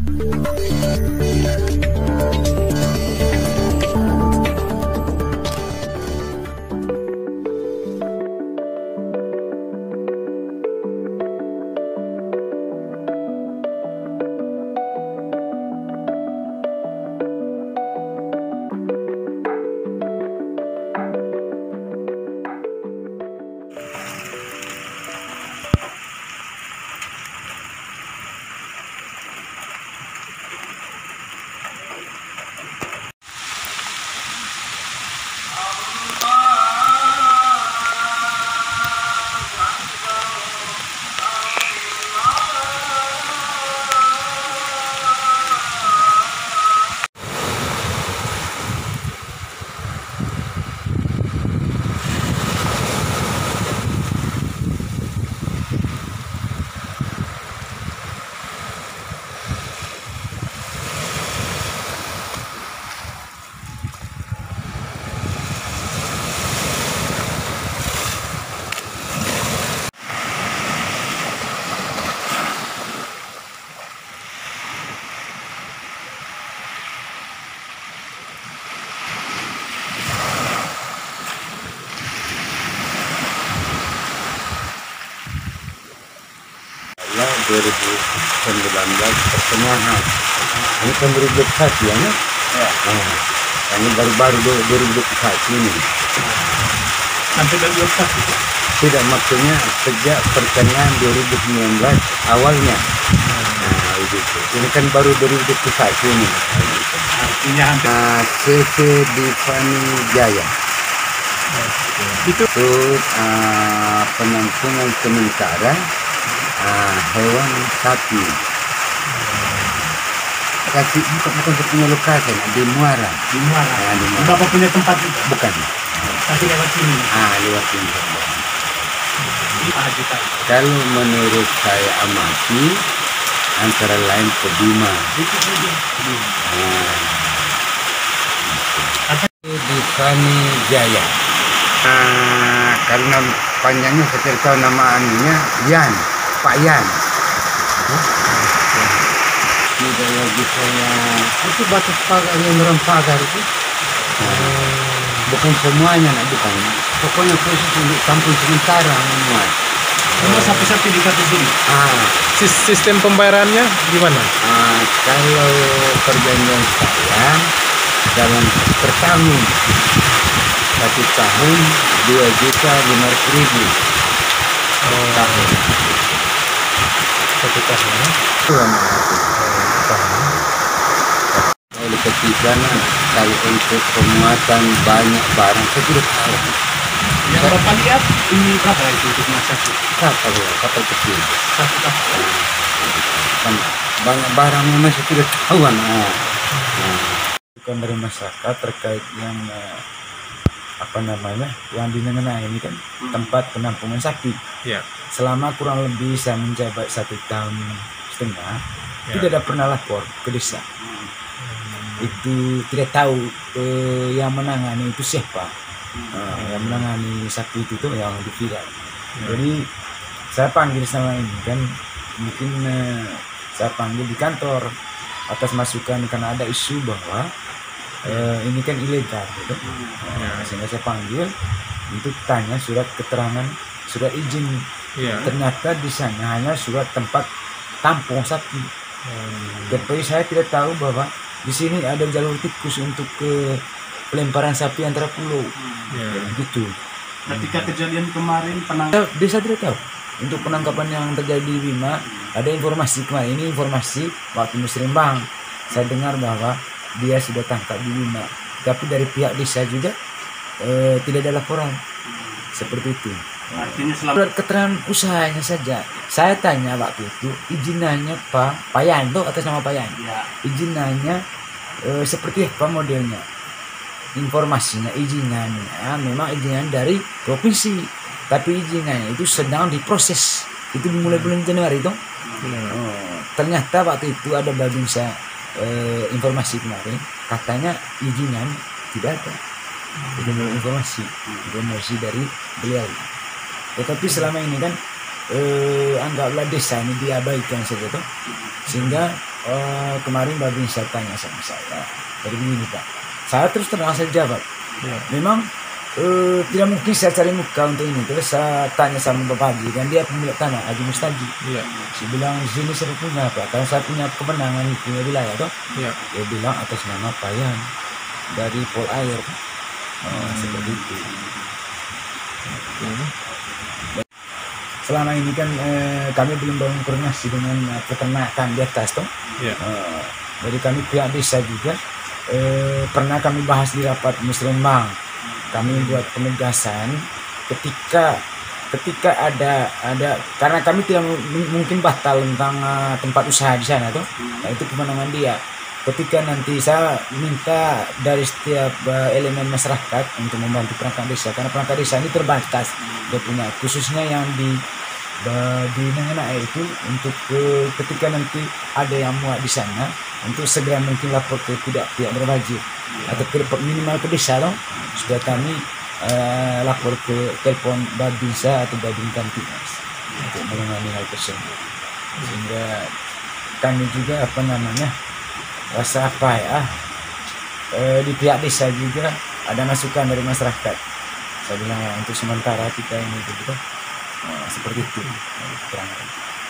Nah, 2019 pertengahan ini kan 2021 ya, ini baru-baru 2021 ini sampai 2021 tidak, maksudnya sejak pertengahan 2019 awalnya. Nah, begitu. Ini kan baru 2021 ini. Artinya hampir CC Divani Jaya itu penampungan sementara hewan sapi. Kasih bukan punya lokasi di Muara. di Muara. Bapak punya tempat juga? Bukan. Tapi lewat sini. Lewat sini. Juta. Kalau menurut saya amati, antara lain ke Bima. Divani Jaya. Karena panjangnya saya tidak tahu nama anunya, Yan, Pak Yan. Tidak lagi saya, itu batas pagar yang orang pagar itu. Bukan semuanya, bukan. Pokoknya khusus untuk kampung sementara memang. Semua sapi-sapi di kaki sini. Sistem pembayarannya gimana? Kalau perjanjian saya dalam per tahun, 1 tahun 2.500.000 tahun. 1 tahun. Oleh ketiga, kalau untuk pemuatan banyak barang saya tidak tahu. Yang Bapak lihat ini berapa itu untuk masaku? Kapal kecil. 1 kapal. Banyak barang memang saya tidak tahu. Bukan dari masyarakat terkait yang yang dimengenai ini kan tempat penampungan sapi. Selama kurang lebih saya menjabat 1,5 tahun, tidak ada pernah lapor ke desa. Itu tidak tahu yang menangani itu siapa. Yang menangani sapi itu yang diviral. Jadi saya panggil sama ini kan, mungkin saya panggil di kantor atas masukan karena ada isu bahwa ini kan ilegal gitu. Sehingga saya panggil untuk tanya surat keterangan, surat izin. Ternyata di sana hanya surat tempat tampung sapi. Tapi saya tidak tahu bahwa di sini ada jalur tikus untuk ke pelemparan sapi antara pulau. Gitu. Ketika kejadian kemarin Desa tidak tahu. Untuk penangkapan yang terjadi di Bima, ada informasi kemarin, ini informasi waktu Muslimbang. Saya dengar bahwa dia sudah tangkap di Bima. Tapi dari pihak desa juga tidak ada laporan seperti itu. artinya Surat keterangan usahanya saja. Saya tanya waktu itu, izinannya Pak Yanto atas nama Pak Yanto. Izinannya seperti apa modelnya? Informasinya izinannya memang izinan dari provinsi, tapi izinannya itu sedang diproses. Itu dimulai bulan Januari itu. Ternyata waktu itu ada babinsa informasi kemarin, katanya izinan tidak ada. Itu informasi dari beliau. Tetapi selama ini kan anggaplah desa ini diabaikan saja tuh, sehingga kemarin Babinsa tanya sama saya, jadi begini Pak, saya terus terang saya jawab, memang tidak mungkin saya cari muka untuk ini. Terus saya tanya sama Bapak Haji, dan dia pemilik tanah Haji Mustaji. Saya bilang di sini saya punya Pak, karena saya punya kemenangan punya wilayah toh. Dia bilang atas nama Payan dari Pol Air. Seperti itu. Selama ini kan kami belum bangun koordinasi dengan peternakan di atas toh. Jadi kami pihak desa juga pernah kami bahas di rapat musrenbang. Kami buat penegasan ketika ada karena kami tidak mungkin batal tentang tempat usaha di sana tuh. Nah, itu kemenangan dia. Ketika nanti saya minta dari setiap elemen masyarakat untuk membantu perangkat desa, karena perangkat desa ini terbatas, dia punya khususnya yang di Nengenae itu untuk ketika nanti ada yang muat di sana untuk segera mungkin lapor ke pihak berwajib atau ke minimal ke desa dong, sudah kami lapor ke telepon Babinsa atau Babinkan Timas untuk menangani hal tersebut. Sehingga kami juga rasa di pihak desa juga ada masukan dari masyarakat. Saya bilang untuk sementara kita ini gitu. Seperti itu keterangan.